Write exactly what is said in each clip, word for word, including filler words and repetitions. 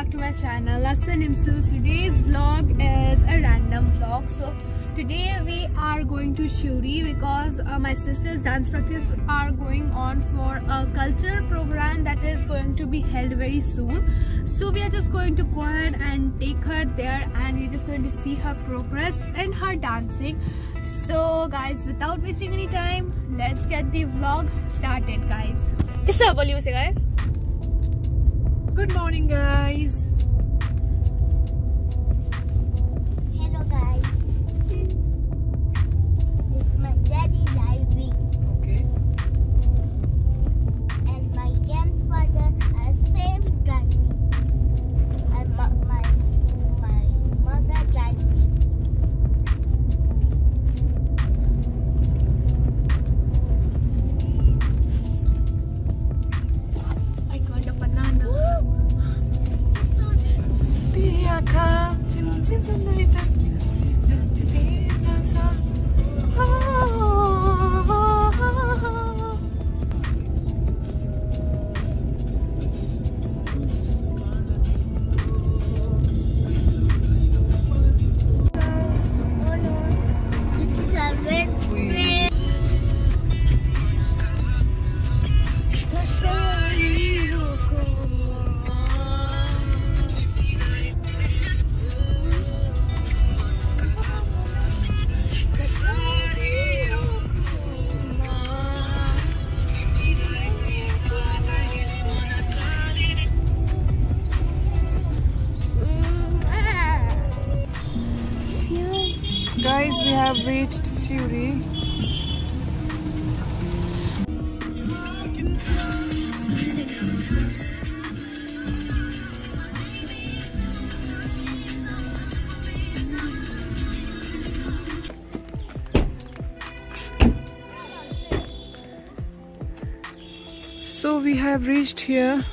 back to my channel. That's Nimshu. Today's vlog is a random vlog. So today we are going to Suri because uh, my sister's dance practice are going on for a cultural program that is going to be held very soon. So we are just going to go ahead and take her there, and we're just going to see her progress in her dancing. So guys, without wasting any time, let's get the vlog started, guys. Good morning, guys. Hello guys. It's my daddy driving. Okay. And my grandfather is same driving. And my my, my mother driving. I got a banana. Guys, we have reached Suri. So we have reached here.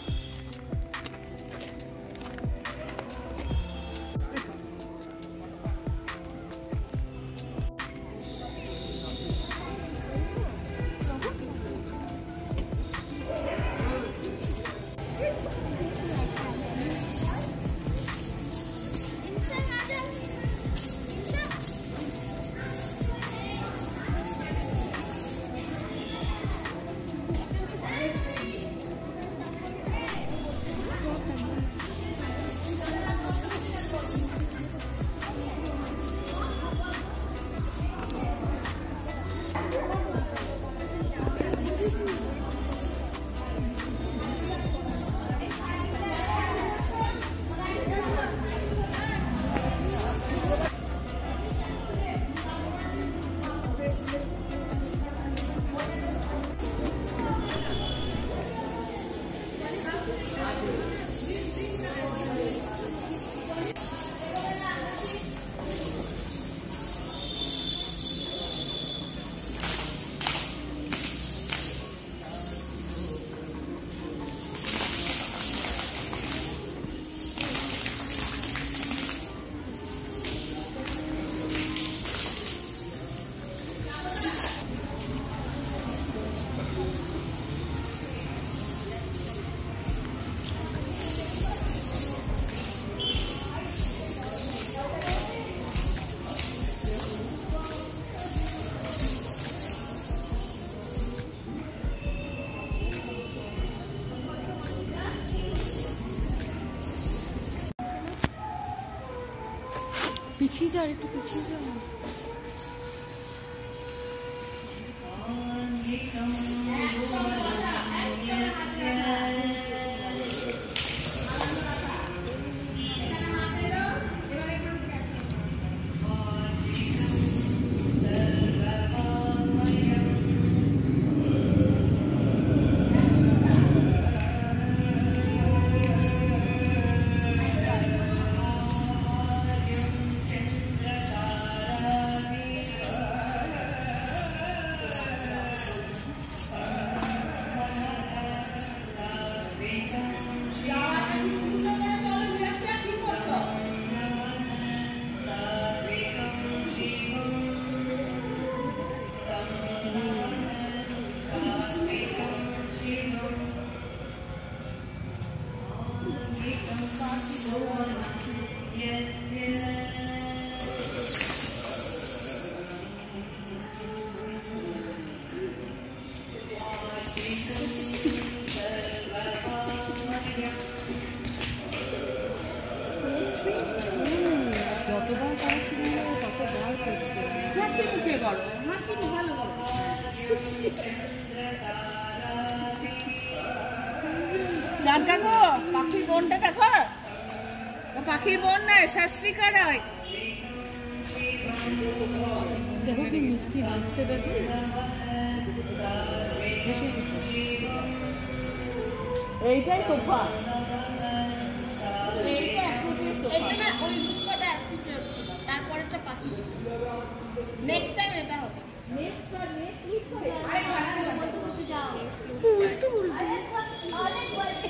पीछे जा रहे तो पीछे जा যতবার পারছি ততবার করছে। হাসি মুখে করো, হাসি ভালো করো। চাঁদ কাকু পাখির বোনটা দেখো, পাখির বোন নয়, শাস্ত্রিকা নয়। দেখো কি মিষ্টি নাচছে, দেখো এইটাই সোফা, এইটা এইটা না ওই দুটোটা অ্যাক্টিভেট ছিল, তারপরেরটা পাখি ছিল। নেক্সট টাইম এটা হবে। নেক্সট টাইম নেক্সট উইক করে আরে বলতে যাও একটু বলবি অনেক বলবি।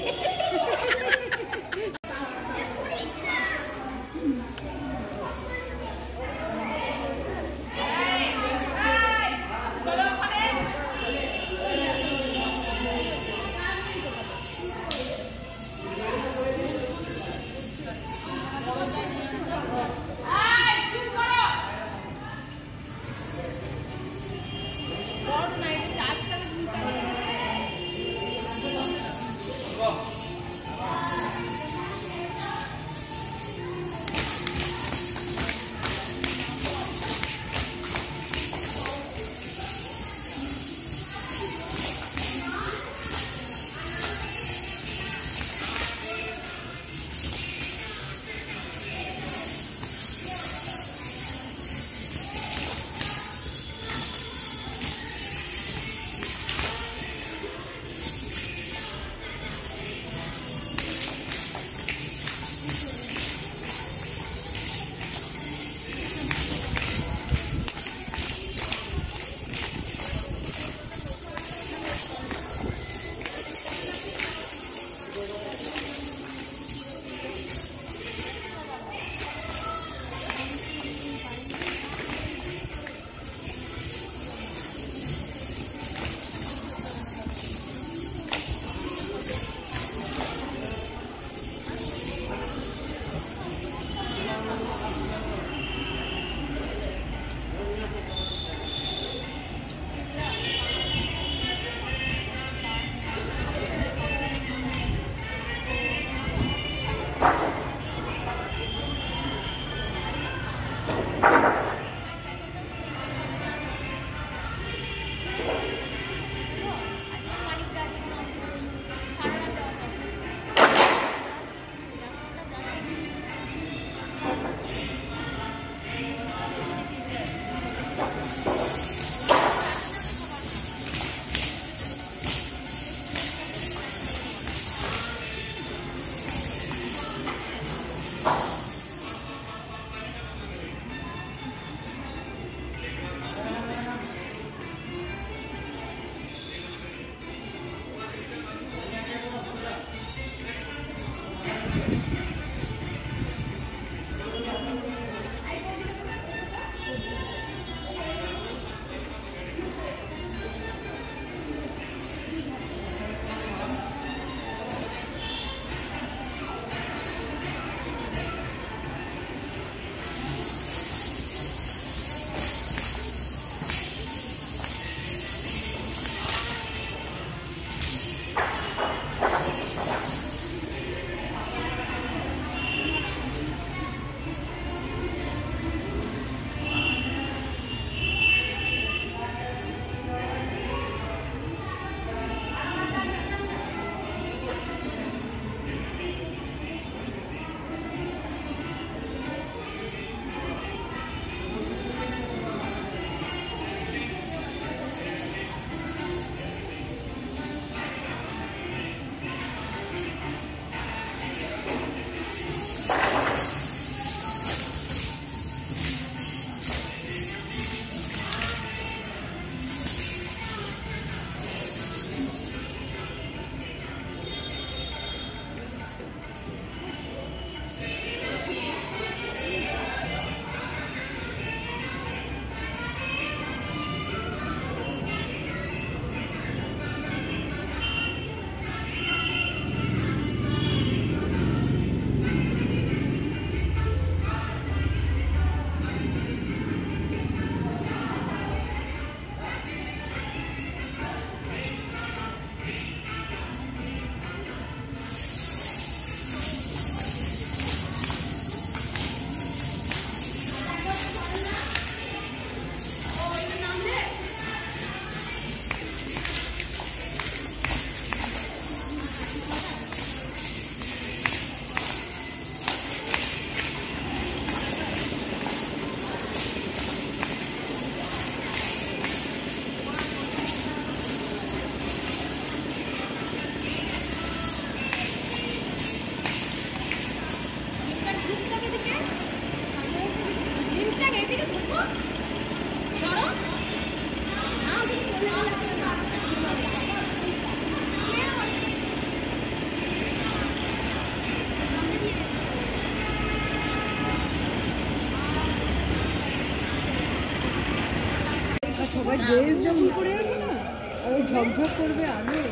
ওই ড্রেস যখন পরে যাবো না আর ওই ঝকঝক করবে আলো।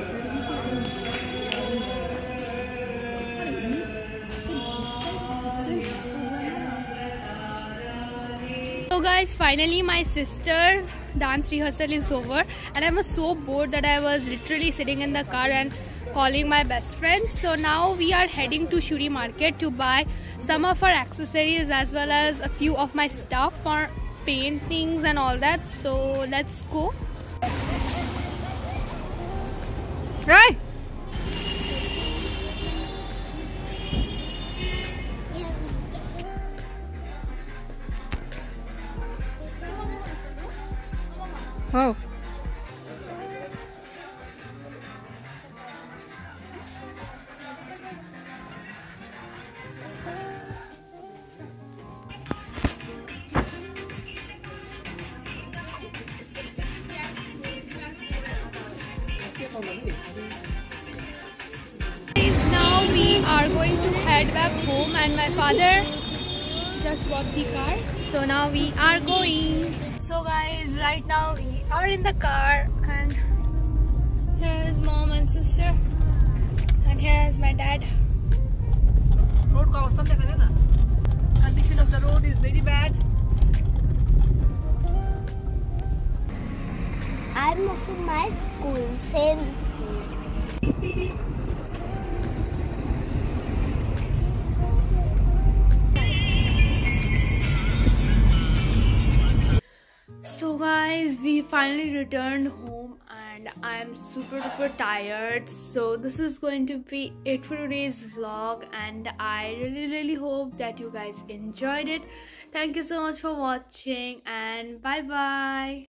So guys, finally my sister dance rehearsal is over and I was so bored that I was literally sitting in the car and calling my best friend. So now we are heading to Suri market to buy some of our accessories as well as a few of my stuff for paintings and all that. So let's go. Right. Oh. Now we are going to head back home and my father just bought the car. So now we are going. So guys, right now we are in the car and here is mom and sister and here is my dad. Road condition of the road is very bad. I'm missing my school, same school. So guys, we finally returned home and I'm super duper tired. So this is going to be it for today's vlog and I really really hope that you guys enjoyed it. Thank you so much for watching and bye bye.